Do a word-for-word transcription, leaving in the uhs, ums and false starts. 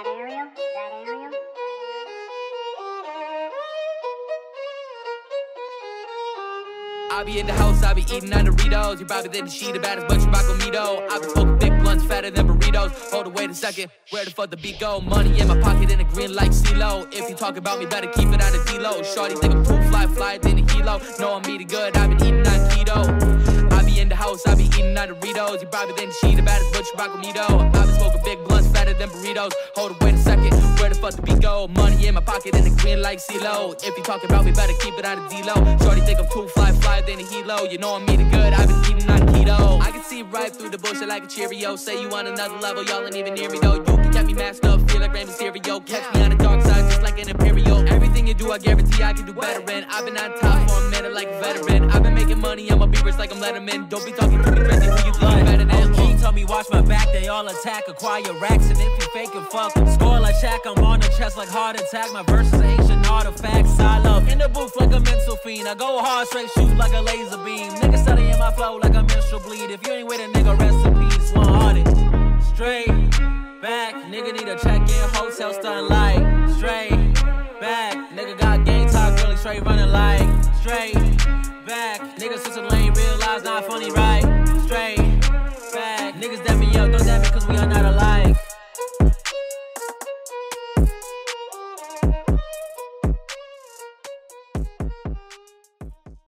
that Ariel? Is that Ariel? I be in the house, I be eating on Doritos. You probably didn't see the baddest bunch of Bacomito. I be smoking big blunts fatter than burritos. Hold on, wait a second, where the fuck the beat go? Money in my pocket and a green like CeeLo. If you talk about me, better keep it on the D-Lo. Shorty think I'm too fly, flyer than a helo. No, I'm eating good, I been eating on keto. I be in the house, I be eating on Doritos. You probably didn't see the baddest bunch of Bacomito. I be smoking big blunts fatter than burritos. Hold on, wait a second, where the fuck the beat go? Money in my pocket and a green like CeeLo. If you talk about me, better keep it on the D-Lo. Shorty think I'm too fly, flyer than a helo. You know I'm eating good, I've been eating on keto. I can see right through the bullshit like a Cheerio. Say you on another level, y'all ain't even near me though. You can get me masked up, feel like Rey Mysterio. Catch me on the dark side just like an Imperial. Everything you do, I guarantee I can do better in. I've been on top for a minute like a veteran. I've been making money on my beavers like I'm Letterman. Don't be talking to me crazy, who you think you better than? O G told me watch my back, they all attack. Acquire racks, and if you fake and fuck, score like Shaq. I'm on the chest like heart attack. My verses are ancient artifacts. I love in the booth like a mental fiend. I go hard, straight shoot like a laser beam. Niggas studying my flow like a menstrual bleed. If you ain't with a nigga, recipes one hearted. Straight back, nigga need a check-in hotel stun like straight back. Nigga got game talk, really straight running like straight back. Nigga switch a lane, realize not funny, right?